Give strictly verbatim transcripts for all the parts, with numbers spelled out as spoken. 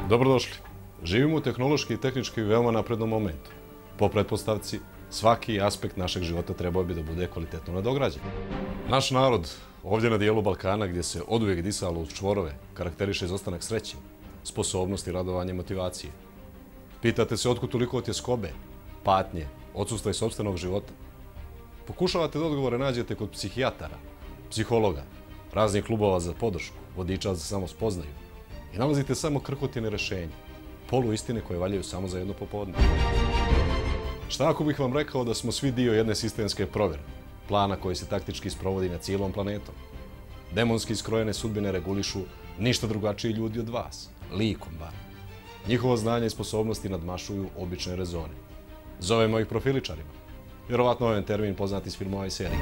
Dobrodošli. Živimo u tehnološki i tehnički veoma naprednom momentu. Po pretpostavci, svaki aspekt našeg života trebao bi da bude kvalitetno nadograđen. Naš narod, ovdje na dijelu Balkana gdje se oduvijek disalo uz čvorove, karakteriše izostanak sreće, sposobnosti, radovanja i motivacije. Pitate se otkud toliko tjeskobe, patnje, odsustva i sopstvenog života. Pokušavate da odgovore nađete kod psihijatara, psihologa, raznih klubova za podršku, vodiča za samospoznaju i nalazite samo krhotine rešenja, poluistine koje valjaju samo za jedno popodne. Šta ako bih vam rekao da smo svi dio jedne sistemske provjere, plana koji se taktički sprovodi na cijelom planetom? Demonski skrojene sudbine regulišu ništa drugačiji ljudi od vas, likom bar. Njihovo znanje i sposobnosti nadmašuju obične rezone. Zovemo ih profiličarima. Vjerovatno ovaj termin poznat iz filmova i serija.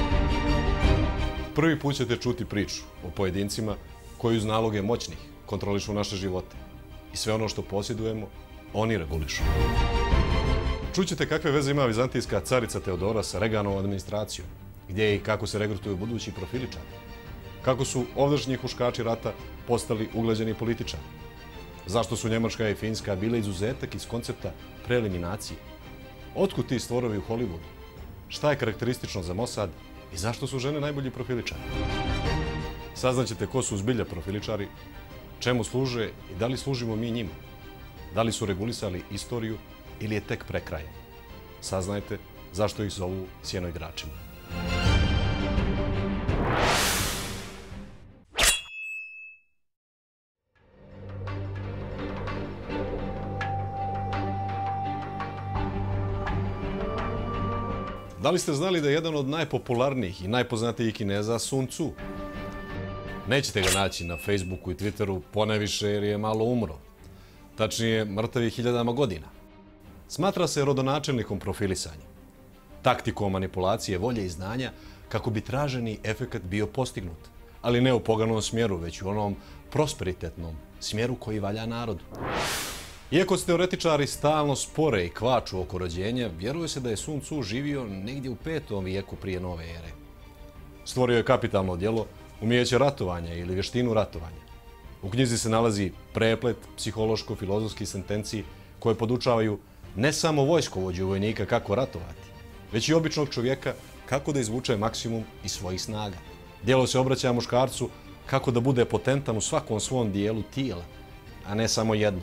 Prvi put ćete čuti priču o pojedincima koji uz naloge moćnih kontrolišu naše živote i sve ono što posjedujemo, oni regulišu. Čućete kakve veze ima vizantijska carica Teodora sa Reganovom administracijom, gdje i kako se regrutuju budući profiličari, kako su ovdašnji huškači rata postali ugleđeni političari, zašto su Njemačka i Finska bile izuzetak iz koncepta preeliminacije, otkud ti stvorovi u Hollywoodu, šta je karakteristično za Mossad i zašto su žene najbolji profiličari. Saznaćete ko su zbilja profiličari, čemu služe i da li služimo mi njima, da li su regulisali istoriju ili je tek prekraje. Saznajte zašto ih zovu sjenoigračima. Da li ste znali da je jedan od najpopularnijih i najpoznatijih Kineza Sun Tzu? Nećete ga naći na Facebooku i Twitteru ponajviše jer je malo umro. Tačnije, mrtav je hiljadama godina. Smatra se rodonačelnikom profilisanja, taktikom manipulacije volje i znanja kako bi traženi efekat bio postignut, ali ne u poganom smjeru, već u onom prosperitetnom smjeru koji valja narodu. Iako se teoretičari stalno spore i kvaču oko rođenja, vjeruje se da je Sun Tzu živio negdje u petom vijeku prije nove ere. Stvorio je kapitalno djelo umijeće ratovanja ili vještinu ratovanja. U knjizi se nalazi preplet psihološko-filozofskih sentenci koje podučavaju ne samo vojskovođu vojnika kako ratovati, već i običnog čovjeka kako da izvuče maksimum iz svojih snaga. Djelo se obraća muškarcu kako da bude potentan u svakom svom dijelu tijela, a ne samo jedno.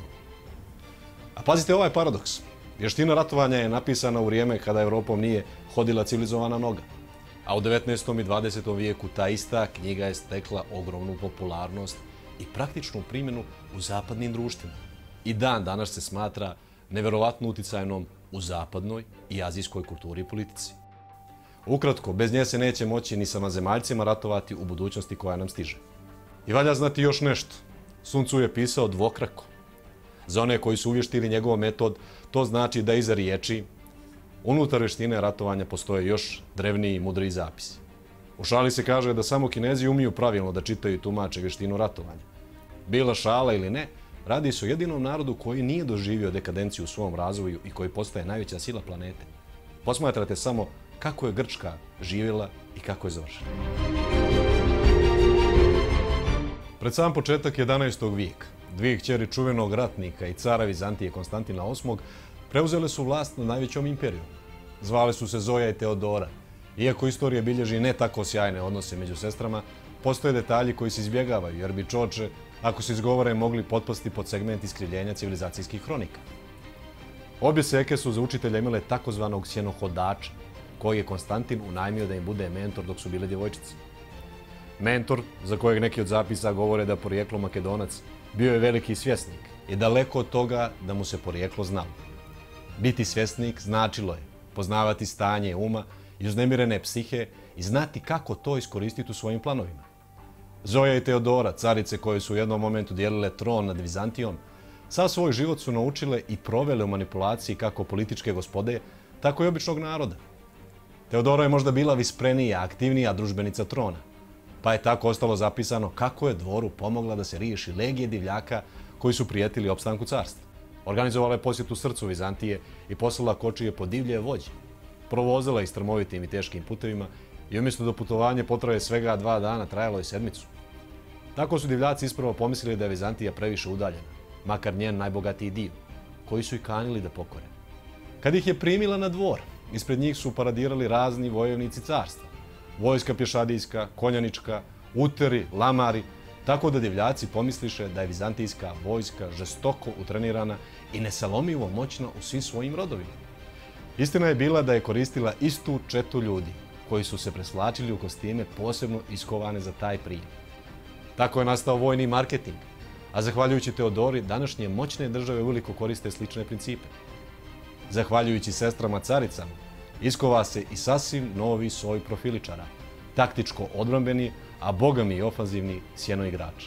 A pazite ovaj paradoks. Vještina ratovanja je napisana u vrijeme kada Europom nije hodila civilizovana noga. A u devetnaestom i dvadesetom vijeku ta ista knjiga je stekla ogromnu popularnost i praktičnu primjenu u zapadnim društvima. I dan danas se smatra neverovatno uticajnom u zapadnoj i azijskoj kulturi i politici. Ukratko, bez nje se neće moći ni sa vanzemaljcima ratovati u budućnosti koja nam stiže. I valja znati još nešto. Sun Tzu je pisao dvokrako. Za one koji su uvještili njegov metod, to znači da iza riječi unutar vještine ratovanja postoje još drevniji i mudriji zapisi. U šali se kaže da samo Kinezi umiju pravilno da čitaju i tumače vještinu ratovanja. Bila šala ili ne, radi se o jedinom narodu koji nije doživio dekadenciju u svom razvoju i koji postaje najveća sila planete. Posmatrate samo kako je Grčka živjela i kako je završila. Pred sam početak jedanaestog vijeka, dvije kćeri čuvenog ratnika i cara Vizantije Konstantina osmog preuzele su vlast nad najvećom imperijom. Zvale su se Zoja i Teodora. Iako istorija bilježi ne tako sjajne odnose među sestrama, postoje detalji koji se izbjegavaju, jer bi čoče, ako se izgovore, mogli potpasti pod segment iskrivljenja civilizacijskih hronika. Obje seke su za učitelja imale takozvanog sjenohodača, koji je Konstantin unajmio da im bude mentor dok su bile djevojčice. Mentor, za kojeg neki od zapisa govore da porijeklo Makedonac, bio je veliki svjesnik i daleko od toga da mu se porijeklo znalo. Biti svjesnik značilo je poznavati stanje uma i uznemirene psihe i znati kako to iskoristiti u svojim planovima. Zoja i Teodora, carice koje su u jednom momentu dijelile tron nad Vizantijom, sav svoj život su naučile i provele u manipulaciji kako političke gospode, tako i običnog naroda. Teodora je možda bila visprenija, aktivnija družbenica trona, pa je tako ostalo zapisano kako je dvoru pomogla da se riješi legije divljaka koji su prijetili opstanku carstva. Organizovala je posjetu srcu Vizantije i poslala kočije po divlje vođe. Provozila ih strmovitim i teškim putevima i umjesto da putovanje potraje svega dva dana, trajalo je sedmicu. Tako su divljaci ispravo pomislili da je Vizantija previše udaljena, makar njen najbogatiji dio, koji su i kanili da pokore. Kad ih je primila na dvor, ispred njih su paradirali razni vojovnici carstva. Vojska pješadijska, konjanička, uteri, lamari, tako da divljaci pomisliše da je vizantijska vojska žestoko utrenirana i nesalomivo moćna u svim svojim rodovima. Istina je bila da je koristila istu četu ljudi, koji su se preslačili u kostime posebno iskovane za taj prijem. Tako je nastao vojni marketing, a zahvaljujući Teodori, današnje moćne države uveliko koriste slične principe. Zahvaljujući sestrama caricama, iskova se i sasvim novi soj profiličara, taktičko odbrambeni, a bogami i ofanzivni sjenoigrači.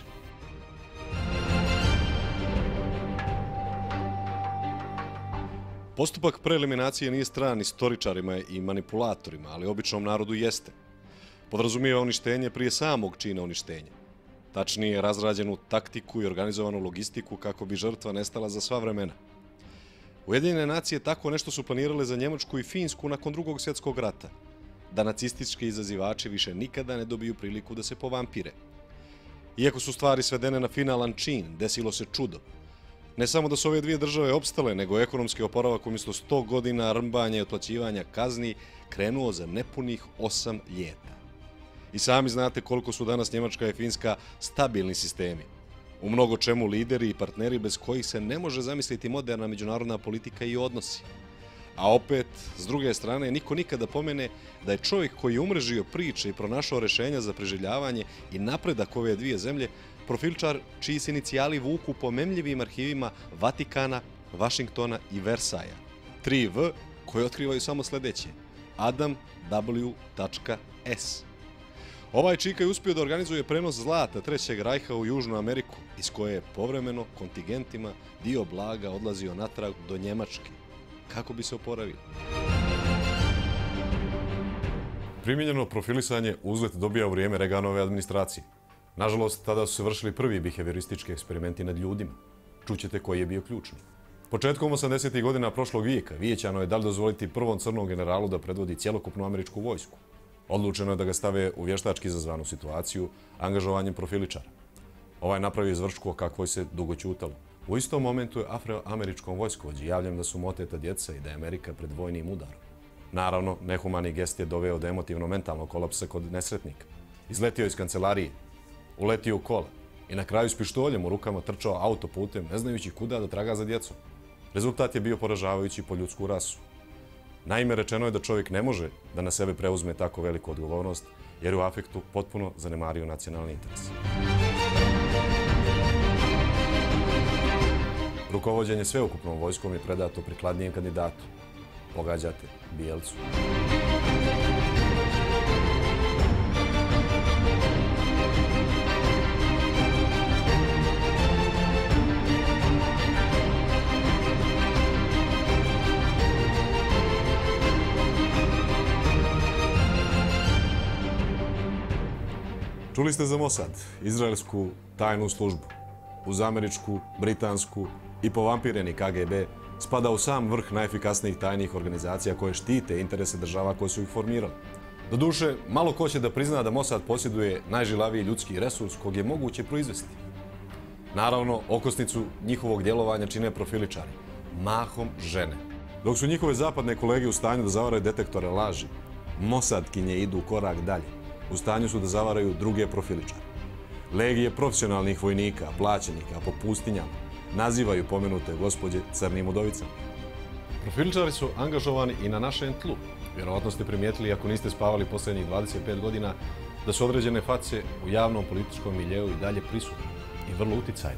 Postupak preeliminacije nije stran istoričarima i manipulatorima, ali običnom narodu jeste. Podrazumijeva uništenje prije samog čina uništenja. Tačnije, razrađenu taktiku i organizovanu logistiku kako bi žrtva nestala za sva vremena. Ujedinjene nacije tako nešto su planirale za Njemačku i Finsku nakon drugog svjetskog rata, da nacistički izazivači više nikada ne dobiju priliku da se povampire. Iako su stvari svedene na finalan čin, desilo se čudo. Ne samo da su ove dvije države opstale, nego ekonomski oporavak umjesto sto godina rmbanja i otplaćivanja kazni krenuo za nepunih osam ljeta. I sami znate koliko su danas Njemačka i Finska stabilni sistemi. U mnogo čemu lideri i partneri bez kojih se ne može zamisliti moderna međunarodna politika i odnosi. A opet, s druge strane, niko nikada pomene da je čovjek koji je umrežio priče i pronašao rješenja za preživljavanje i napredak ove dvije zemlje, profilčar čiji se inicijali vuku po memljivim arhivima Vatikana, Vašingtona i Versaja. tri V koje otkrivaju samo sljedeće. Adam W. S. Ovaj čika je uspio da organizuje prenos zlata Trećeg rajha u Južnu Ameriku, iz koje je povremeno kontingentima dio blaga odlazio natrag do Njemačke, kako bi se oporavio. Primijenjeno profilisanje uzlet dobija u vrijeme Reaganove administracije. Nažalost, tada su se vršili prvi behavioristički eksperimenti nad ljudima. Čućete koji je bio ključni. Početkom osamdesetih godina prošlog vijeka vijećano je da li dozvoliti prvom crnom generalu da predvodi cjelokupnu američku vojsku. Odlučeno je da ga stave u vještački izazvanu situaciju angažovanjem profiličara. Ovaj napravio izvršku o kakvoj se dugo ćutalo. U istom momentu je afroameričkom vojskovođi javljeno da su mu oteta djeca i da je Amerika pred vojnim udarom. Naravno, nehumani gest je doveo do emotivno-mentalnog kolapsa kod nesretnika. Izletio iz kancelarije, uletio u kola i na kraju s pištoljem u rukama trčao autoputem, ne znajući kuda da traga za djecom. Rezultat je bio poražavajući po ljudsku rasu. Naime, rečeno je da čovjek ne može da na sebe preuzme tako veliku odgovornost, jer je u afektu potpuno zanemario nacionalni interes. Rukovođenje sveukupnom vojskom je predato prikladnijem kandidatu. Pogađate, bijelcu. Čuli ste za Mossad, izraelsku tajnu službu. Uz američku, britansku i povampireni K G B spada u sam vrh najefikasnijih tajnih organizacija koje štite interese država koje su ih formirali. Doduše, malo ko će da prizna da Mossad posjeduje najžilaviji ljudski resurs kog je moguće proizvesti. Naravno, okosnicu njihovog djelovanja čine profiličari, mahom žene. Dok su njihove zapadne kolege u stanju da zavaraju detektore laži, Mossadkinje idu korak dalje. U stanju su da zavaraju druge profiličare. Legije profesionalnih vojnika, plaćenika po pustinjama, nazivaju pomenute gospođe crnim udovicama. Profiličari su angažovani i na našem tlu. Vjerovatno ste primijetili, ako niste spavali posljednjih dvadeset pet godina, da su određene face u javnom političkom miljeu i dalje prisutne i vrlo uticajne.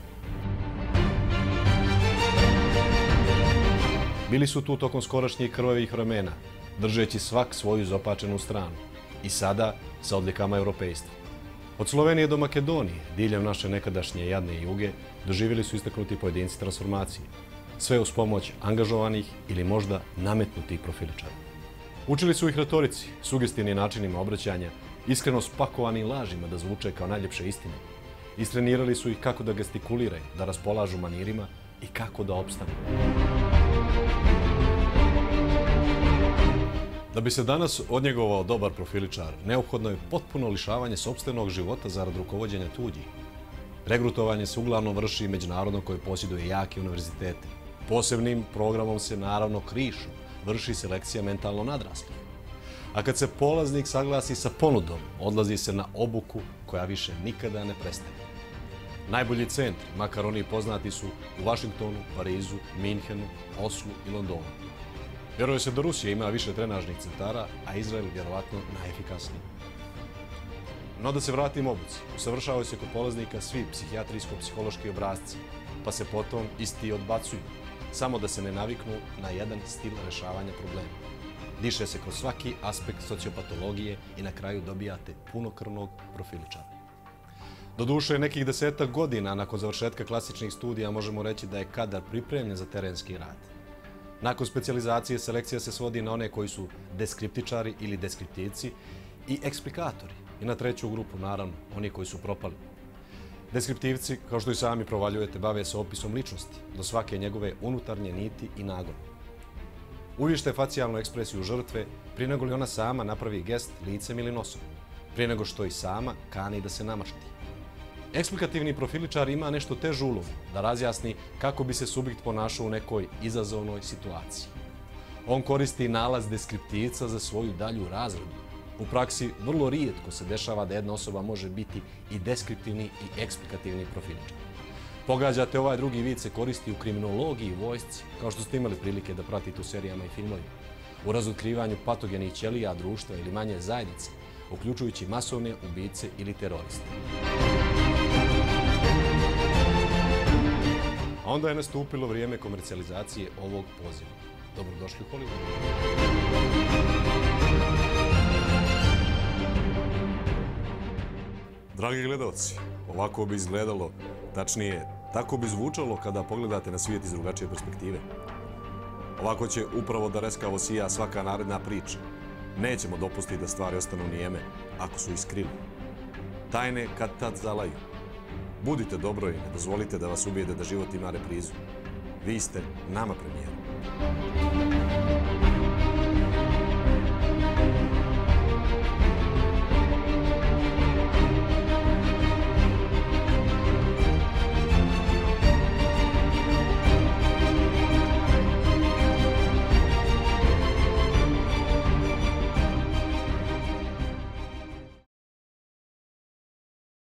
Bili su tu tokom skorašnjih krvavih vremena, držeći svak svoju zopačenu stranu. I sada sa odlikama europejstva. Od Slovenije do Makedonije, diljem naše nekadašnje jadne juge, doživjeli su istaknuti pojedinci transformacije. Sve uz pomoć angažovanih ili možda nametnutih profiličara. Učili su ih retorici, sugestivnim načinima obraćanja, iskreno spakovanim lažima da zvuče kao najljepše istine. Istrenirali su ih kako da gestikuliraju, da raspolažu manirima i kako da opstanu. Da bi se danas odnjegovao dobar profiličar, neophodno je potpuno lišavanje sopstvenog života zarad rukovođenja tuđih. Regrutovanje se uglavnom vrši međunarodno koje posjeduje jake univerzitete. Posebnim programom se naravno krišu, vrši selekcija mentalno nadraslih. A kad se polaznik saglasi sa ponudom, odlazi se na obuku koja više nikada ne prestaje. Najbolji centri, makar oni poznati, su u Vašingtonu, Parizu, Minhenu, Oslu i Londonu. Vjeruje se da Rusija ima više trenažnih centara, a Izrael vjerovatno najefikasniji. No da se vratimo obuci. Usavršavaju se kod polaznika svi psihijatrijsko-psihološki obrasci, pa se potom isti odbacuju, samo da se ne naviknu na jedan stil rešavanja problema. Diše se kroz svaki aspekt sociopatologije i na kraju dobijate punokrvnog profiličara. Doduše, nekih desetak godina nakon završetka klasičnih studija možemo reći da je kadar pripremljen za terenski rad. Nakon specijalizacije, selekcija se svodi na one koji su deskriptičari ili deskriptivci i eksplikatori. I na treću grupu, naravno, oni koji su propali. Deskriptivci, kao što i sami provaljujete, bave se opisom ličnosti, do svake njegove unutarnje niti i nagona. Uvješte facijalnu ekspresiju žrtve prije nego li ona sama napravi gest licem ili nosom, prije nego što i sama kani da se namašti. Eksplikativni profiličar ima nešto težu ulogu, da razjasni kako bi se subjekt ponašao u nekoj izazovnoj situaciji. On koristi nalaz deskriptivca za svoju dalju razradu. U praksi vrlo rijetko se dešava da jedna osoba može biti i deskriptivni i eksplikativni profiličar. Pogađate, ovaj drugi vid se koristi u kriminologiji i vojsci, kao što ste imali prilike da pratite u serijama i filmovima, u razotkrivanju patogenih ćelija društva ili manje zajednice, uključujući masovne ubice ili teroriste. A onda je nastupilo vrijeme komercijalizacije ovog poziva. Dobrodošli u Hollywood. Dragi gledalci, ovako bi izgledalo, tačnije, tako bi zvučalo kada pogledate na svijet iz drugačije perspektive. Ovako će upravo da reskavo sija svaka naredna priča. Nećemo dopustiti da stvari ostanu nijeme, ako su iskrili. Tajne kad tad zalaju. Budite dobro i ne dozvolite da vas ubijede da život ima reprizu. Vi ste nama premijera.